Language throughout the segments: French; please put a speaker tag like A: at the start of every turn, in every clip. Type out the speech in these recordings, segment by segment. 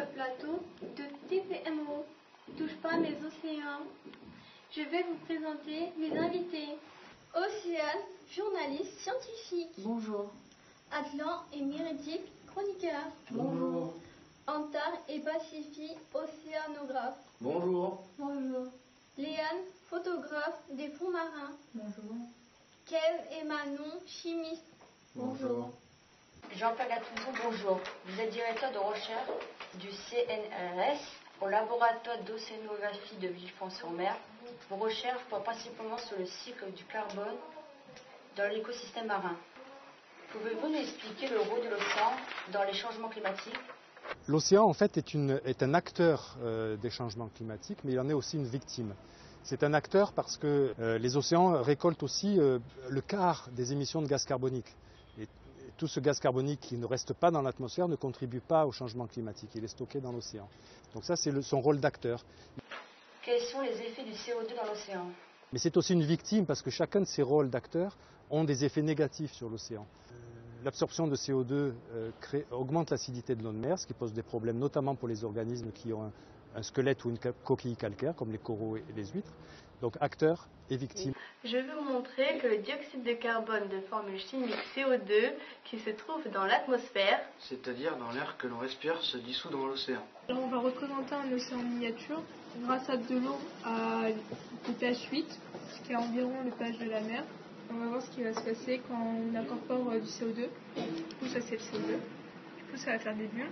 A: le plateau de TPMO, Touche pas mes océans. Je vais vous présenter mes invités. Océane, journaliste scientifique.
B: Bonjour.
A: Atlan et Mérédic, chroniqueurs.
C: Bonjour.
A: Antar et Pacifique, océanographe.
C: Bonjour.
A: Bonjour. Léane, photographe des fonds marins.
B: Bonjour.
A: Kev et Manon, chimistes.
C: Bonjour.
D: Jean-Pierre Gatouzou, bonjour. Vous êtes directeur de recherche du CNRS au laboratoire d'océanographie de Villefranche-sur-Mer. Vos recherches portent principalement sur le cycle du carbone dans l'écosystème marin. Pouvez-vous nous expliquer le rôle de l'océan dans les changements climatiques ?
E: L'océan, en fait, est un acteur des changements climatiques, mais il en est aussi une victime. C'est un acteur parce que les océans récoltent aussi le quart des émissions de gaz carbonique. Et tout ce gaz carbonique qui ne reste pas dans l'atmosphère ne contribue pas au changement climatique. Il est stocké dans l'océan. Donc ça, c'est son rôle d'acteur.
D: Quels sont les effets du CO2 dans l'océan ?
E: Mais c'est aussi une victime parce que chacun de ces rôles d'acteurs ont des effets négatifs sur l'océan. L'absorption de CO2 augmente l'acidité de l'eau de mer, ce qui pose des problèmes notamment pour les organismes qui ont un squelette ou une coquille calcaire, comme les coraux et les huîtres. Donc acteurs et victimes.
F: Je vais vous montrer que le dioxyde de carbone de formule chimique CO2 qui se trouve dans l'atmosphère,
C: C'est-à-dire dans l'air que l'on respire, se dissout dans l'océan.
G: Alors on va représenter un océan miniature grâce à de l'eau à pH 8, ce qui est environ le pH de la mer. On va voir ce qui va se passer quand on incorpore du CO2. Du coup ça c'est le CO2. Du coup ça va faire des bulles.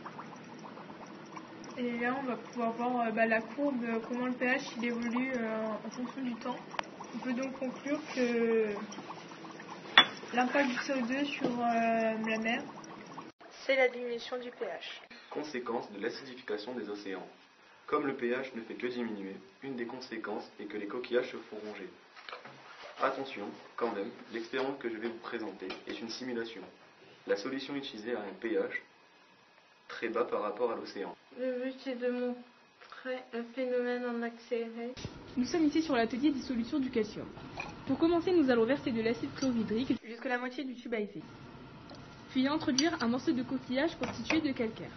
G: Et là on va pouvoir voir la courbe, comment le pH il évolue en fonction du temps. On peut donc conclure que l'impact du CO2 sur la mer, c'est la diminution du pH.
H: Conséquence de l'acidification des océans. Comme le pH ne fait que diminuer, une des conséquences est que les coquillages se font ronger. Attention, quand même, l'expérience que je vais vous présenter est une simulation. La solution utilisée a un pH très bas par rapport à l'océan.
F: le but est de montrer un phénomène en accéléré.
I: Nous sommes ici sur l'atelier dissolution du calcium. Pour commencer, nous allons verser de l'acide chlorhydrique jusqu'à la moitié du tube à effet. Puis introduire un morceau de coquillage constitué de calcaire.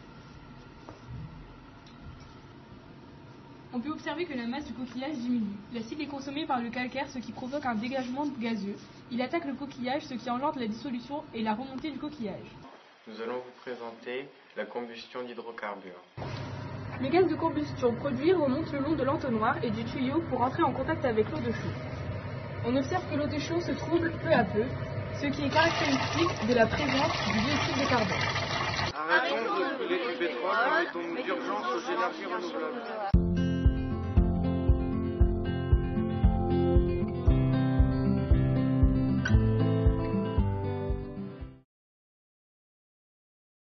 I: On peut observer que la masse du coquillage diminue. L'acide est consommé par le calcaire, ce qui provoque un dégagement gazeux. Il attaque le coquillage, ce qui engendre la dissolution et la remontée du coquillage.
J: Nous allons vous présenter la combustion d'hydrocarbures.
I: Le gaz de combustion produit remonte le long de l'entonnoir et du tuyau pour entrer en contact avec l'eau de chaud. On observe que l'eau de chaud se trouble peu à peu, ce qui est caractéristique de la présence du dioxyde de carbone.
C: Arrêtons de brûler du pétrole, mettons-nous d'urgence aux énergies renouvelables.